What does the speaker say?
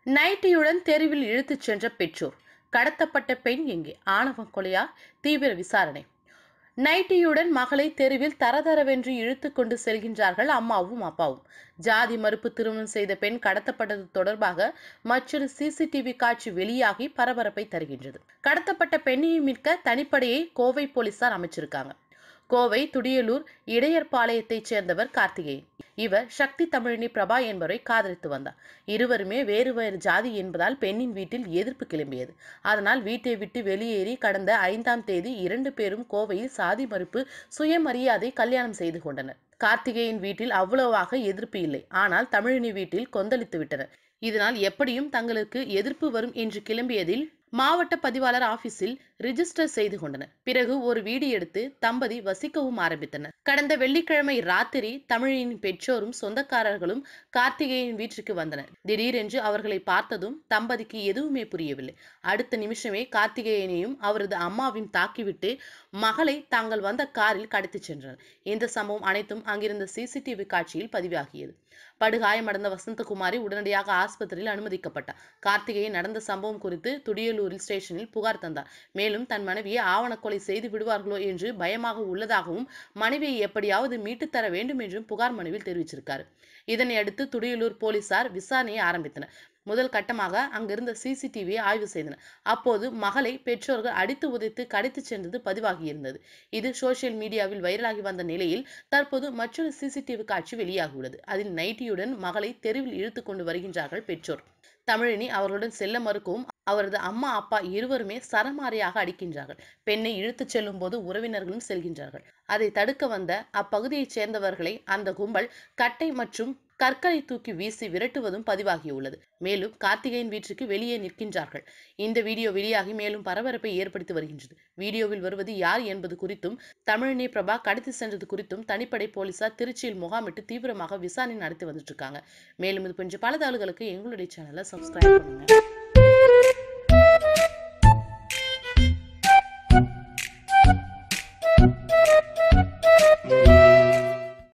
நைட்டியுடன் தெருவில் இழுத்துச் சென்ற பெற்றோர். கடத்தப்பட்ட பெண் எங்கே? ஆணவ கொலையா? தீவிர விசாரணை. நைட்டியுடன் மகளை தெருவில் தரதரவென்று இழுத்துக் கொண்டு செல்கின்றார்கள் அம்மாவும் அப்பாவும். ஜாதி மறுப்பு திருமணம் செய்த பெண் கடத்தப்பட்டது தொடர்பாக மற்றொரு சிசிடிவி காட்சி வெளியாகி பரபரப்பை தருகின்றது. கடத்தப்பட்ட பெண்ணையை மீட்க தனிப்படையை கோவை போலீசார் அமைச்சிருக்காங்க. கோவை துடியலூர் இடையர்பாளையத்தைச் சேர்ந்தவர் கார்த்திகேயன். இவர் சக்தி தமிழினி பிரபா என்பவரை காதலித்து வந்தார். இருவருமே வேறு வேறு ஜாதி என்பதால் பெண்ணின் வீட்டில் எதிர்ப்பு கிளம்பியது. அதனால் வீட்டை விட்டு வெளியேறி கடந்த 5ஆம் தேதி 2 பேரும் கோவையில் சாதி மறுப்பு சுயமரியாதை கல்யாணம் செய்து கொண்டனர். கார்த்திகேயன் வீட்டில் அவ்வளவாக எதிர்ப்பு இல்லை. ஆனால் தமிழினி வீட்டில் கொந்தளித்து விட்டனர். இதனால் எப்படியும் தங்களுக்கு எதிர்ப்பு வரும் என்று கிளம்பியதில் மாவட்ட பதிவாளர் ஆபீஸில் ரிஜிஸ்டர் செய்து கொண்டனர். பிறகு ஒரு வீடு எடுத்து தம்பதி வசிக்கவும் ஆரம்பித்தனர். கடந்த வெள்ளிக்கிழமை ராத்திரி தமிழினின் பெற்றோரும் சொந்தக்காரர்களும் கார்த்திகேயன் வீட்டிற்கு வந்தனர். திடீரென்று அவர்களை பார்த்ததும் தம்பதிக்கு எதுவுமே புரியவில்லை. அடுத்த நிமிஷமே கார்த்திகேயனையும் அவரது அம்மாவையும் தாக்கிவிட்டு மகளை தாங்கள் வந்த காரில் கடத்திச் சென்றனர். இந்த சம்பவம் அனைத்தும் அங்கிருந்த சிசிடிவி காட்சியில் பதிவாகியது. படுகாயமடைந்த வசந்தகுமாரி உடனடியாக ஆஸ்பத்திரியில் அனுமதிக்கப்பட்டார். கார்த்திகேயன் நடந்த சம்பவம் குறித்து துடியலூரில் ஸ்டேஷனில் புகார் தந்தார். மேலும் தன் மனைவியை ஆவணக்கொலை செய்து விடுவார்களோ என்று பயமாக உள்ளதாகவும் மனைவியை எப்படியாவது மீட்டு தர வேண்டும் என்றும் புகார் மனுவில் தெரிவிச்சிருக்காரு. இதனை அடுத்து துடியலூர் போலீசார் விசாரணையை ஆரம்பித்தனர். முதல் கட்டமாக அங்கிருந்த சிசிடிவியை ஆய்வு செய்தனர். அப்போது மகளை பெற்றோர்கள் அடித்து உதைத்து கடத்திச் சென்றது பதிவாகியிருந்தது. இது சோசியல் மீடியாவில் வைரலாகி வந்த நிலையில் தற்போது மற்றொரு சிசிடிவி காட்சி வெளியாகியுள்ளது. அதில் நைட்டியுடன் மகளை தெருவில் இழுத்துக் கொண்டு வருகின்றார்கள் பெற்றோர். தமிழினி அவர்களுடன் செல்ல மறுக்கவும் அவரது அம்மா அப்பா இருவருமே சரமாரியாக அடிக்கின்றார்கள். பெண்ணை இழுத்துச் செல்லும் போது உறவினர்களும் செல்கின்றார்கள். அதை தடுக்க வந்த அப்பகுதியைச் சேர்ந்தவர்களை அந்த கும்பல் கட்டை மற்றும் கற்களை தூக்கி வீசி விரட்டுவதும் பதிவாகியுள்ளது. மேலும் கார்த்திகேயன் வீட்டிற்கு வெளியே நிற்கின்றார்கள். இந்த வீடியோ வெளியாகி மேலும் பரபரப்பை ஏற்படுத்தி வருகின்றது. வீடியோவில் வருவது யார் என்பது குறித்தும் தமிழினி பிரபா கடத்தி சென்றது குறித்தும் தனிப்படை போலீசார் திருச்சியில் முகாமிட்டு தீவிரமாக விசாரணை நடத்தி வந்துட்டு இருக்காங்க. மேலும் இது போன்ற பல தகவல்களுக்கு எங்களுடைய சேனலை சப்ஸ்கிரைப் பண்ணுங்க.